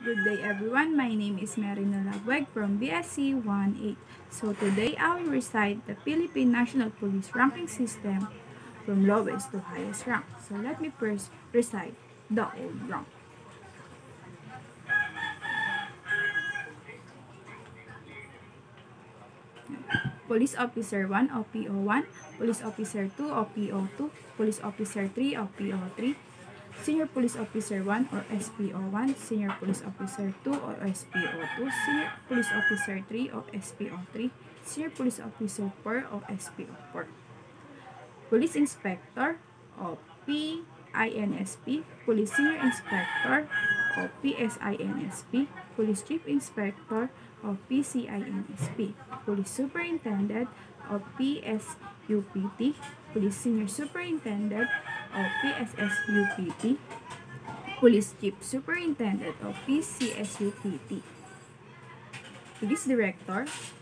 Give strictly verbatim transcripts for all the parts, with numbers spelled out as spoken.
Good day everyone, my name is Marina Lagweg from B S C one eight. So today I will recite the Philippine National Police ranking system from lowest to highest rank. So let me first recite the old rank. Police Officer one o P O one, Police Officer two o P O two, Police Officer three o P O three, Senior Police Officer one or S P O one, Senior Police Officer two or S P O two, Senior Police Officer three or S P O three, Senior Police Officer four or S P O four. Police Inspector o P I N S P, Police Senior Inspector o P S I N S P, Police Chief Inspector o P C I N S P, Police Superintendent o P S U P T, Police Senior Superintendent o P S S U P T, Police Chief Superintendent o P C S U P T, Police Director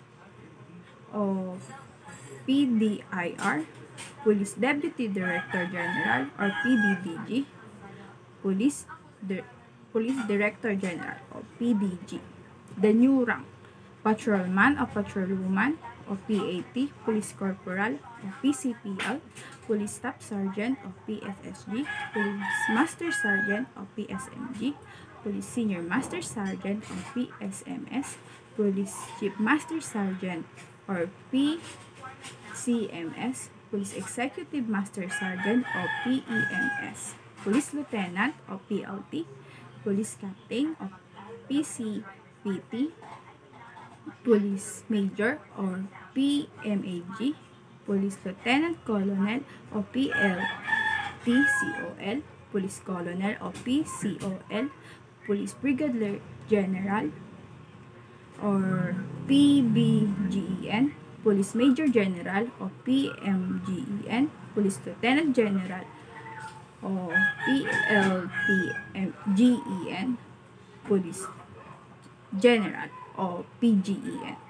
o P D I R, Police Deputy Director General or P D D G, Police Di Police Director General o P D G. The new rank: Patrolman o Patrolwoman o P A T, Police Corporal o P C P L, Police Staff Sergeant o P S S G, Police Master Sergeant o P S M G, Police Senior Master Sergeant o P S M S, Police Chief Master Sergeant or P C M S, Police Executive Master Sergeant o P E M S, Police Lieutenant o P L T, Police Captain o P C P T, Police Major or P M A G, Police Lieutenant Colonel o P L T C O L, Police Colonel o P C O L, Police Brigadier General or P B G E N, Police Major General o P M G E N, Police Lieutenant General o P L T G E N, Police General o P G E N.